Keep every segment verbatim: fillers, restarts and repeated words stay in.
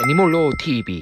애니몰로 티비.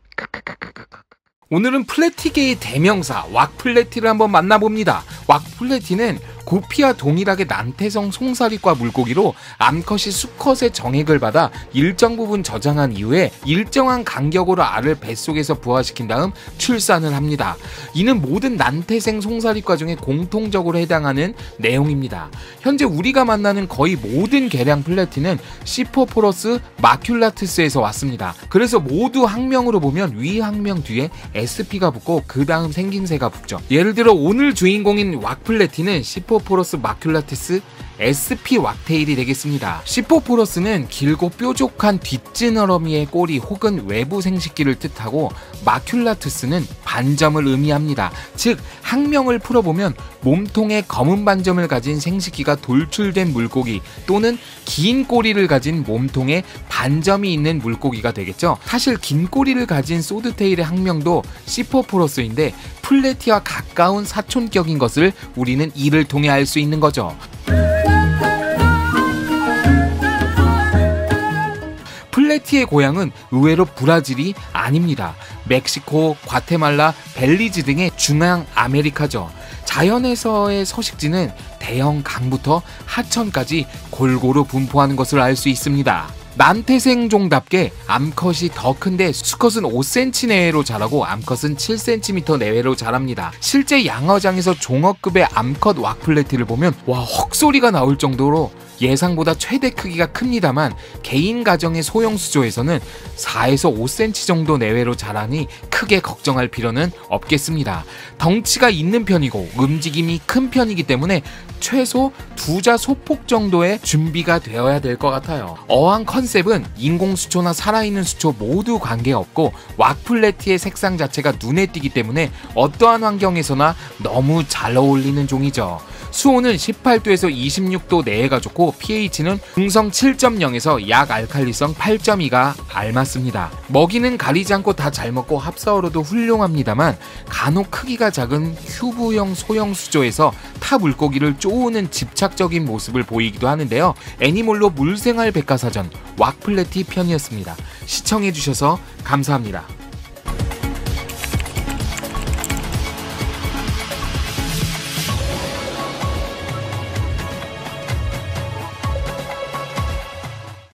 오늘은 플래티계의 대명사 왁플래티를 한번 만나봅니다. 왁플래티는 고피와 동일하게 난태성 송사리과 물고기로 암컷이 수컷의 정액을 받아 일정 부분 저장한 이후에 일정한 간격으로 알을 뱃속에서 부화시킨 다음 출산을 합니다. 이는 모든 난태생 송사리과 중에 공통적으로 해당하는 내용입니다. 현재 우리가 만나는 거의 모든 개량 플래티는 시포포러스 마큘라투스에서 왔습니다. 그래서 모두 학명으로 보면 위 학명 뒤에 에스피가 붙고 그 다음 생김새가 붙죠. 예를 들어 오늘 주인공인 왁플래티는 시포포러스 마큘라투스 에스피 왁테일이 되겠습니다. 시포포러스는 길고 뾰족한 뒷지느러미의 꼬리 혹은 외부 생식기를 뜻하고 마큘라투스는 반점을 의미합니다. 즉 학명을 풀어보면 몸통에 검은 반점을 가진 생식기가 돌출된 물고기 또는 긴 꼬리를 가진 몸통에 반점이 있는 물고기가 되겠죠. 사실 긴 꼬리를 가진 소드테일의 학명도 시포포러스인데 플래티와 가까운 사촌격인 것을 우리는 이를 통해 알 수 있는 거죠. 플래티의 고향은 의외로 브라질이 아닙니다. 멕시코, 과테말라, 벨리즈 등의 중앙 아메리카죠. 자연에서의 서식지는 대형 강부터 하천까지 골고루 분포하는 것을 알 수 있습니다. 난태생종답게 암컷이 더 큰데 수컷은 오 센티미터 내외로 자라고 암컷은 칠 센티미터 내외로 자랍니다. 실제 양어장에서 종어급의 암컷 왁플래티를 보면 와 헉소리가 나올 정도로 예상보다 최대 크기가 큽니다만 개인 가정의 소형 수조에서는 사에서 오 센티미터 정도 내외로 자라니 크게 걱정할 필요는 없겠습니다. 덩치가 있는 편이고 움직임이 큰 편이기 때문에 최소 두자 소폭 정도의 준비가 되어야 될 것 같아요. 어항 컨셉은 인공수초나 살아있는 수초 모두 관계없고 왁플래티의 색상 자체가 눈에 띄기 때문에 어떠한 환경에서나 너무 잘 어울리는 종이죠. 수온은 십팔 도에서 이십육 도 내외가 좋고 피에이치는 중성 칠 점 영에서 약 알칼리성 팔 점 이가 알맞습니다. 먹이는 가리지 않고 다 잘 먹고 합사어로도 훌륭합니다만 간혹 크기가 작은 큐브형 소형 수조에서 타 물고기를 쪼우는 집착적인 모습을 보이기도 하는데요. 애니몰로 물생활 백과사전 왁플래티 편이었습니다. 시청해주셔서 감사합니다.